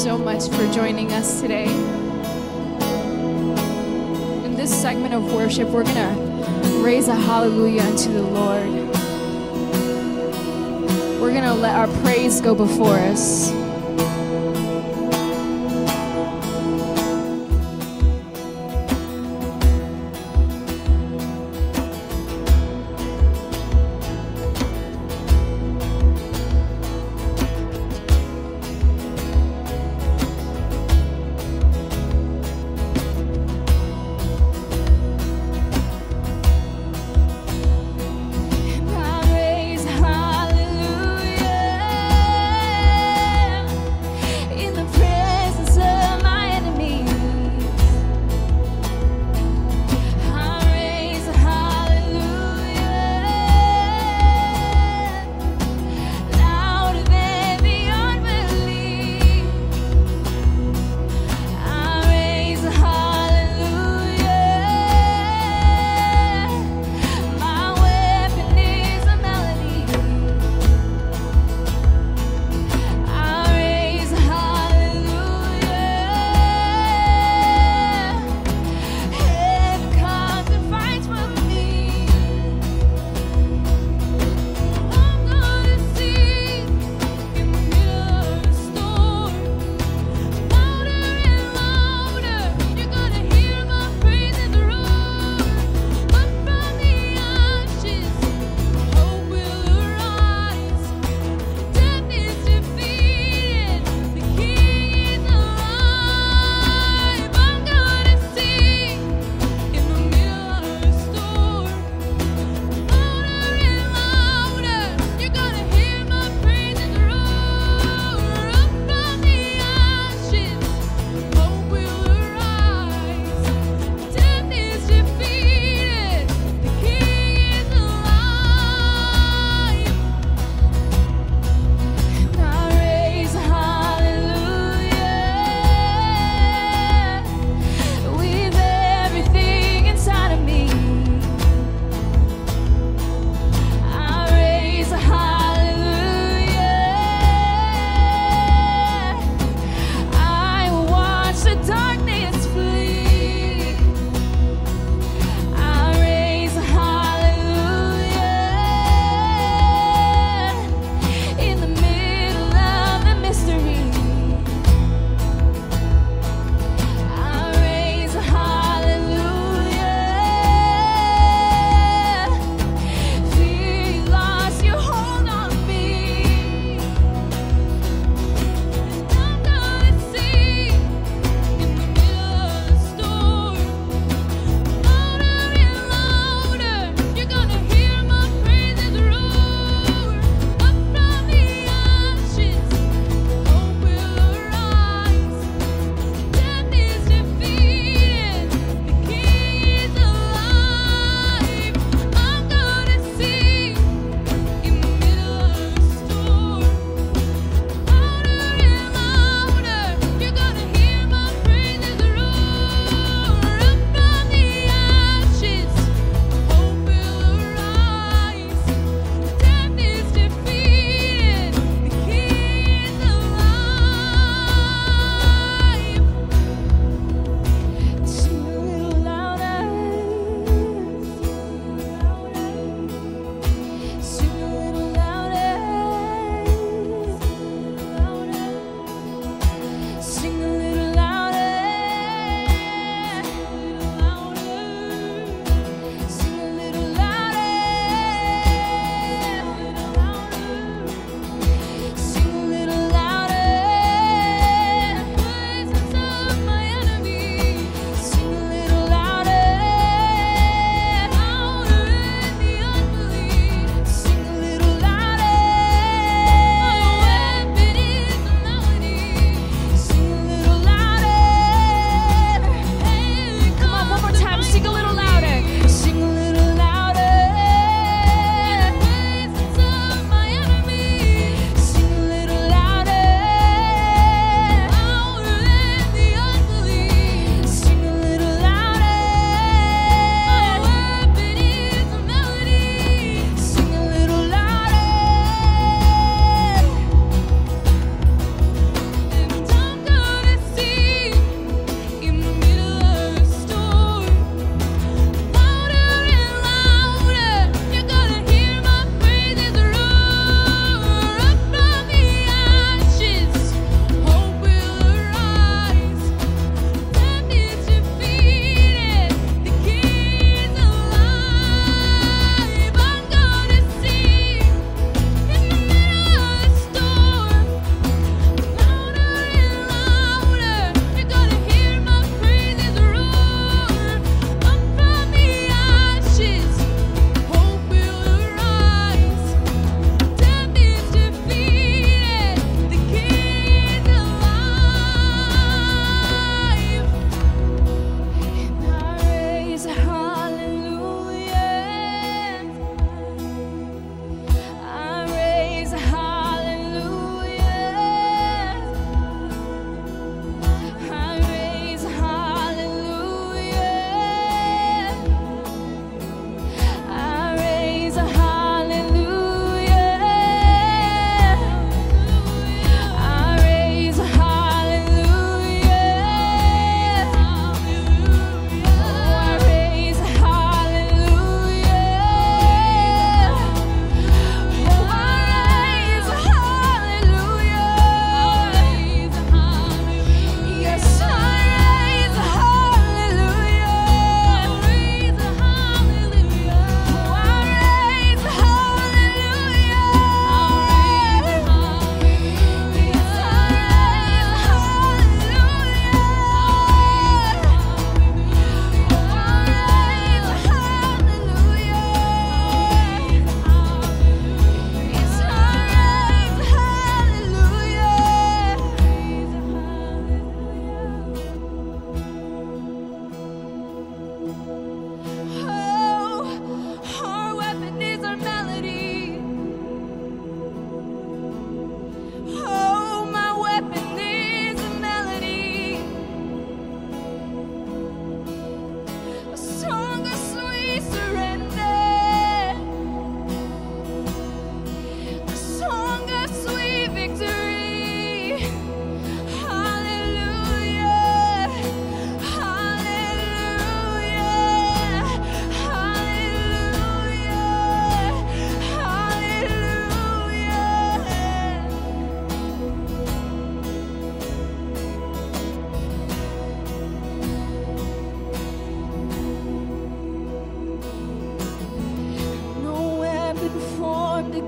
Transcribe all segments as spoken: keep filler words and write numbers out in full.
so much for joining us today. In this segment of worship, we're going to raise a hallelujah unto the Lord. We're going to let our praise go before us. I raise hallelujah.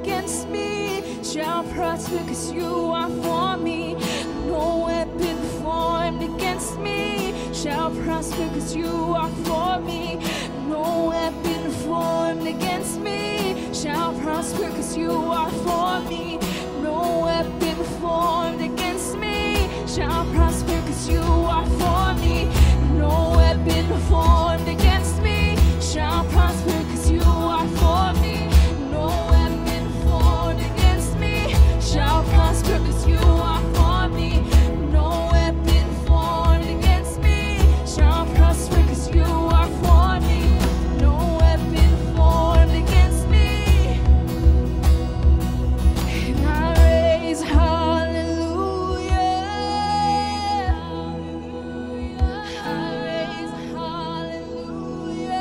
against me shall prosper, 'cause you are for me. No weapon formed against me shall prosper, 'cause you are for me. No weapon formed against me shall prosper, 'cause you are for me. No weapon formed against me shall prosper, 'cause you are for me. No weapon formed against me shall prosper, 'cause you are for me. No weapon formed against me shall prosper, 'cause you are for me. No weapon formed against me shall prosper, 'cause you are for me. No weapon formed against me. And I raise hallelujah. I raise hallelujah.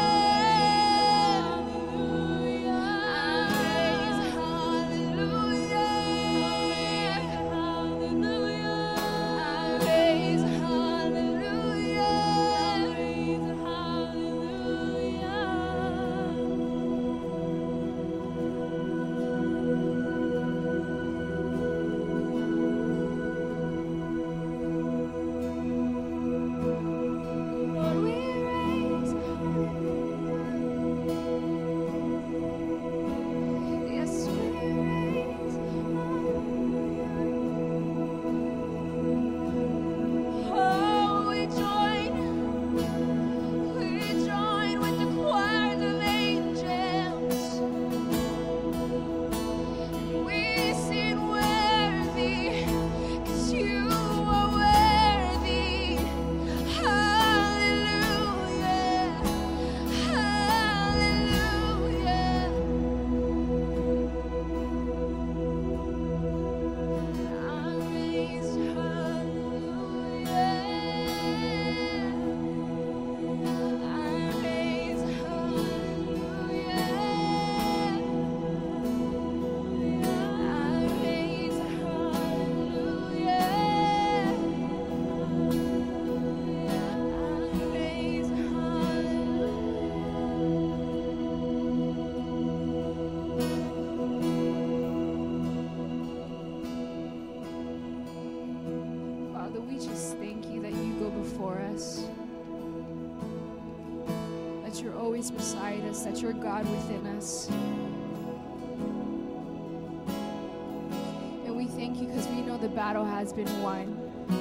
Beside us, that you're God within us. And we thank you because we know the battle has been won.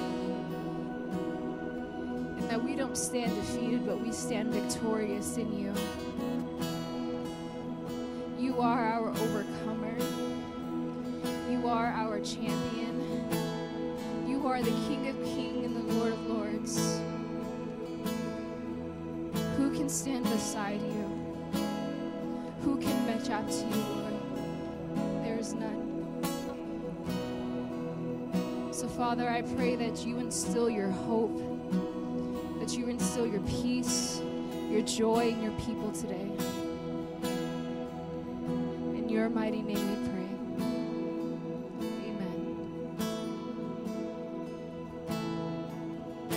And that we don't stand defeated, but we stand victorious in you. You are our overcomer. You are our champion. You are the King of Kings and the Lord of Lords. Who can stand beside you? Who can match up to you, Lord? There is none. So, Father, I pray that you instill your hope, that you instill your peace, your joy in your people today. In your mighty name we pray.